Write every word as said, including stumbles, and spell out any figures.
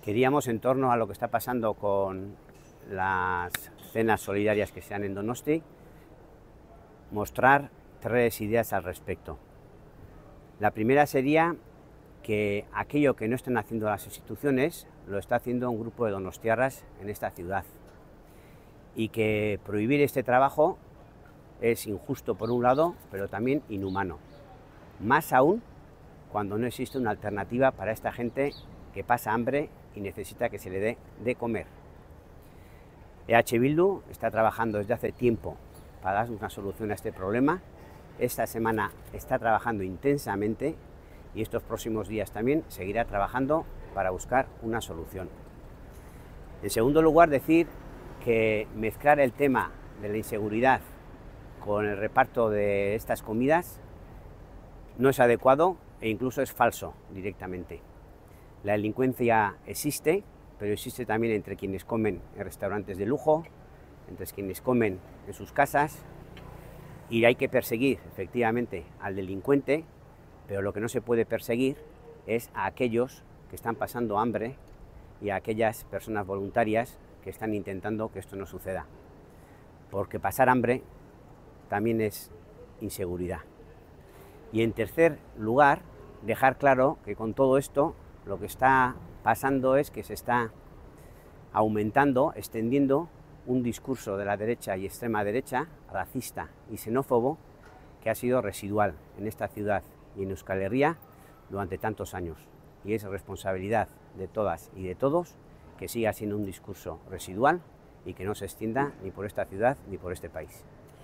Queríamos, en torno a lo que está pasando con las cenas solidarias que se dan en Donosti, mostrar tres ideas al respecto. La primera sería que aquello que no están haciendo las instituciones lo está haciendo un grupo de donostiarras en esta ciudad, y que prohibir este trabajo es injusto por un lado, pero también inhumano, más aún cuando no existe una alternativa para esta gente que pasa hambre y necesita que se le dé de comer. E H Bildu está trabajando desde hace tiempo para dar una solución a este problema. Esta semana está trabajando intensamente y estos próximos días también seguirá trabajando para buscar una solución. En segundo lugar, decir que mezclar el tema de la inseguridad con el reparto de estas comidas no es adecuado e incluso es falso directamente. La delincuencia existe, pero existe también entre quienes comen en restaurantes de lujo, entre quienes comen en sus casas, y hay que perseguir efectivamente al delincuente, pero lo que no se puede perseguir es a aquellos que están pasando hambre y a aquellas personas voluntarias que están intentando que esto no suceda, porque pasar hambre también es inseguridad. Y en tercer lugar, dejar claro que con todo esto lo que está pasando es que se está aumentando, extendiendo un discurso de la derecha y extrema derecha, racista y xenófobo, que ha sido residual en esta ciudad y en Euskal Herria durante tantos años. Y es responsabilidad de todas y de todos que siga siendo un discurso residual y que no se extienda ni por esta ciudad ni por este país.